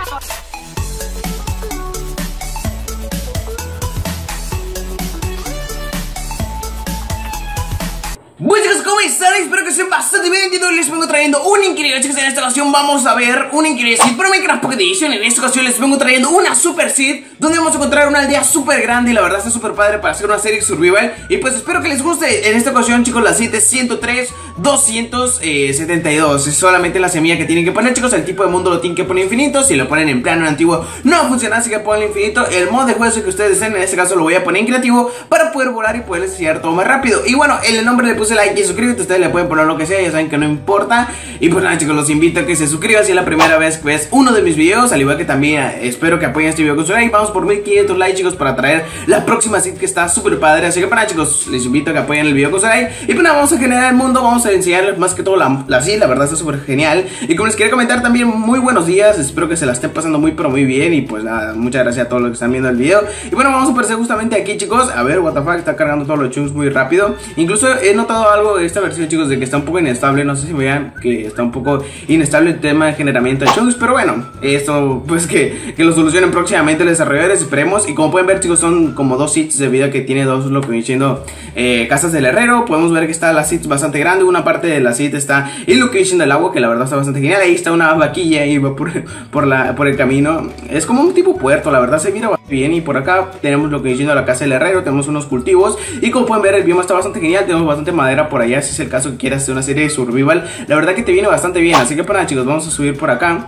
Bueno chicos, ¿cómo están? Espero que estén bastante bien. Yo les vengo trayendo un increíble, chicos. En esta ocasión vamos a ver un increíble seed para Minecraft Pocket Edition. En esta ocasión les vengo trayendo una super seed, donde vamos a encontrar una aldea súper grande. Y la verdad está súper padre para hacer una serie survival. Y pues espero que les guste. En esta ocasión, chicos, la seed es 103,272. Es solamente la semilla que tienen que poner, chicos. El tipo de mundo lo tienen que poner infinito. Si lo ponen en plano antiguo no funciona, así que ponen infinito. El mod de juego que ustedes deseen, en este caso lo voy a poner en creativo, para poder volar y poderles enseñar todo más rápido. Y bueno, en el nombre le puse like y suscríbete. Ustedes le pueden poner lo que sea, ya saben que no importa. Y pues nada chicos, los invito a que se suscriban si es la primera vez que ves uno de mis videos. Al igual que también espero que apoyen este video con su like. Vamos por 1500 likes, chicos, para traer la próxima seed que está súper padre. Así que pues nada chicos, les invito a que apoyen el video con su like. Y pues nada, vamos a generar el mundo. Vamos a enseñarles más que todo la seed. La verdad está súper genial. Y como les quería comentar también, muy buenos días. Espero que se la estén pasando muy pero muy bien. Y pues nada, muchas gracias a todos los que están viendo el video. Y bueno, vamos a aparecer justamente aquí, chicos. A ver, what the fuck, está cargando todos los chunks muy rápido. Incluso he notado algo de esta versión, chicos, de que está un poco inestable. No sé si vean que está un poco inestable el tema de generamiento de chunks, pero bueno, esto pues que lo solucionen próximamente los desarrolladores, esperemos. Y como pueden ver, chicos, son como dos seeds debido a que tiene dos, lo que viene siendo casas del herrero. Podemos ver que está la seed bastante grande. Una parte de la seed está el location del agua, que la verdad está bastante genial. Ahí está una vaquilla y va por el camino. Es como un tipo puerto, la verdad se mira bastante bien. Y por acá tenemos lo que viene siendo la casa del herrero. Tenemos unos cultivos y como pueden ver, el bioma está bastante genial. Tenemos bastante madera por allá, si es el caso que quieras hacer una serie de survival. La verdad que te viene bastante bien. Así que para chicos, vamos a subir por acá.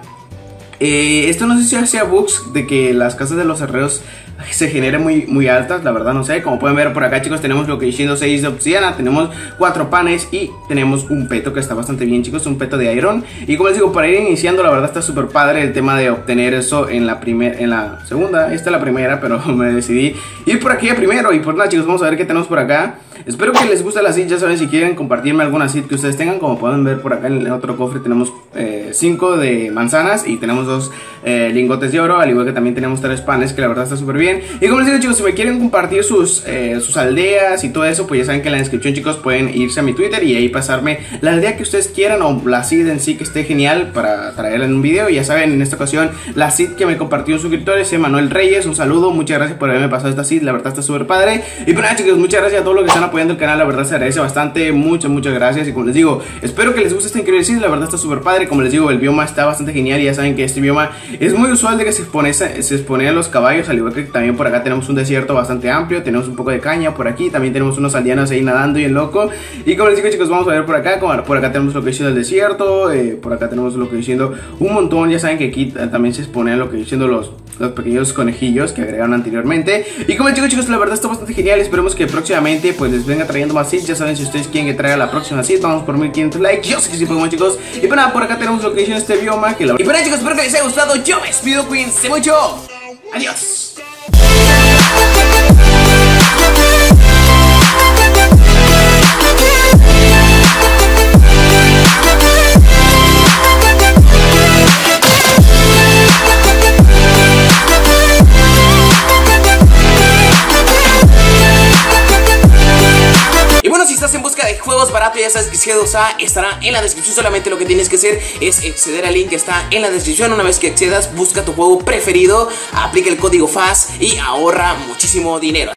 Esto no sé si hacía bugs de que las casas de los herreros se generen muy altas, la verdad no sé. Como pueden ver por acá, chicos, tenemos lo que diciendo 6 de obsidiana, tenemos 4 panes y tenemos un peto que está bastante bien, chicos, un peto de iron. Y como les digo, para ir iniciando, la verdad está súper padre el tema de obtener eso en la segunda. Esta es la primera, pero me decidí ir por aquí primero. Y pues nada chicos, vamos a ver qué tenemos por acá. Espero que les guste la seed, ya saben, si quieren compartirme alguna seed que ustedes tengan. Como pueden ver por acá en el otro cofre tenemos 5 de manzanas y tenemos 2 lingotes de oro, al igual que también tenemos 3 panes, que la verdad está súper bien. Y como les digo, chicos, si me quieren compartir sus aldeas y todo eso, pues ya saben que en la descripción, chicos, pueden irse a mi Twitter y ahí pasarme la aldea que ustedes quieran o la seed en sí que esté genial para traerla en un video. Y ya saben, en esta ocasión la seed que me compartió un suscriptor es Manuel Reyes. Un saludo, muchas gracias por haberme pasado esta seed, la verdad está súper padre. Y pues nada chicos, muchas gracias a todos los que están apoyando el canal, la verdad se agradece bastante, muchas gracias. Y como les digo, espero que les guste esta increíble seed, la verdad está súper padre. Como les digo, el bioma está bastante genial y ya saben que este bioma es muy usual de que se expone a los caballos, al igual que también por acá tenemos un desierto bastante amplio, tenemos un poco de caña por aquí, también tenemos unos aldeanos ahí nadando y en loco. Y como les digo, chicos, vamos a ver por acá, por acá tenemos lo que dice el desierto, por acá tenemos lo que diciendo un montón. Ya saben que aquí también se exponen lo que diciendo los pequeños conejillos que agregaron anteriormente. Y como les digo, chicos, la verdad está bastante genial. Esperemos que próximamente pues les venga trayendo más seeds. Ya saben, si ustedes quieren que traiga la próxima seed, vamos por 1500 likes. Yo sé que sí podemos, chicos. Y pues nada, por acá tenemos lo que dice este bioma que la... Y pues nada chicos, espero que les haya gustado. Yo me despido, cuídense mucho. Adiós. Juegos baratos, ya sabes que G2A estará en la descripción. Solamente lo que tienes que hacer es acceder al link que está en la descripción. Una vez que accedas, busca tu juego preferido, aplica el código FAS y ahorra muchísimo dinero.